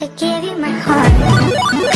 to give you my heart.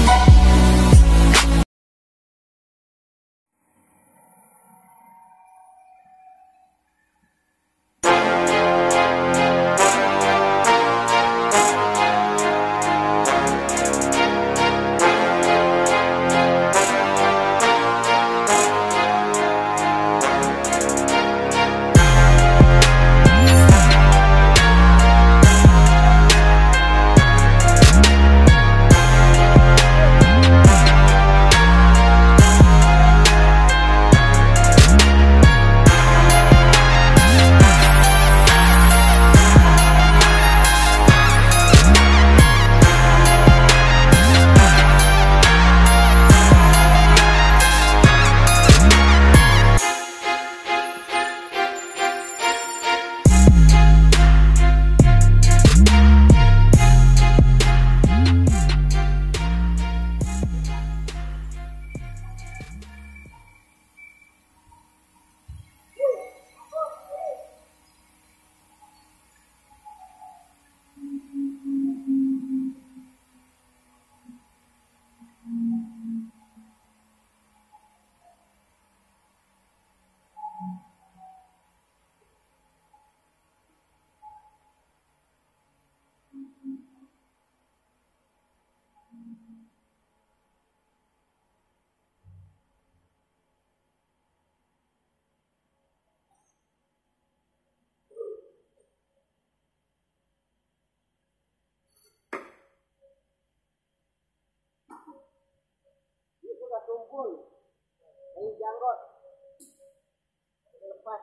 Tumpul, ini janggot, lepas.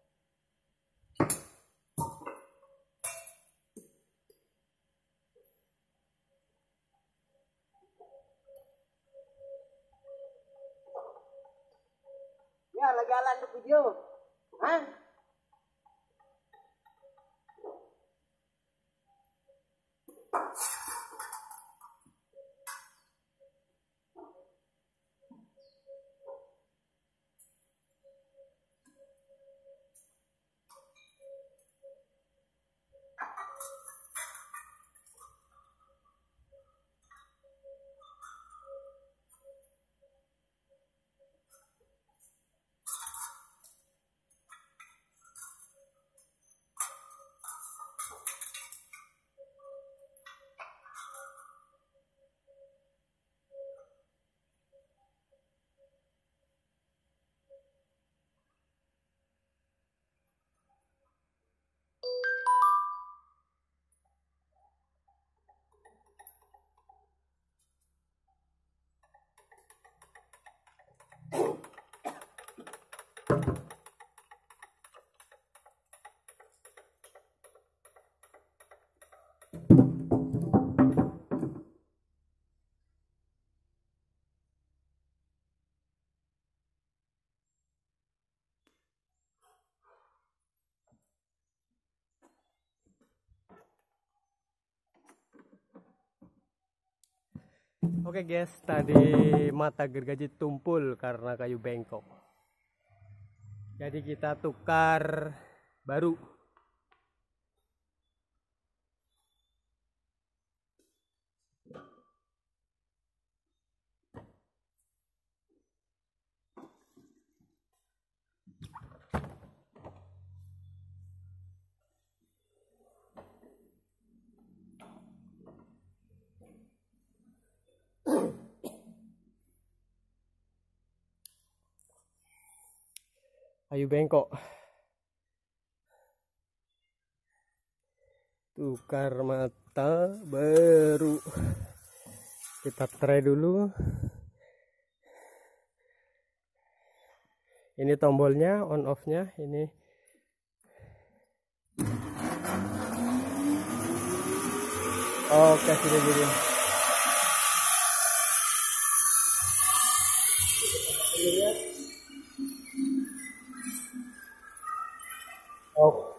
Ya, lagi jalan di video, hah? Oke guys, tadi mata gergaji tumpul karena kayu bengkok. Jadi kita tukar baru. Kayu bengkok, tukar mata baru. Kita try dulu. Ini tombolnya, on off nya ini. Oke, sudah jadi. Oh.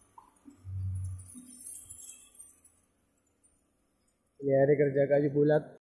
Ini hari kerja kayu bulat.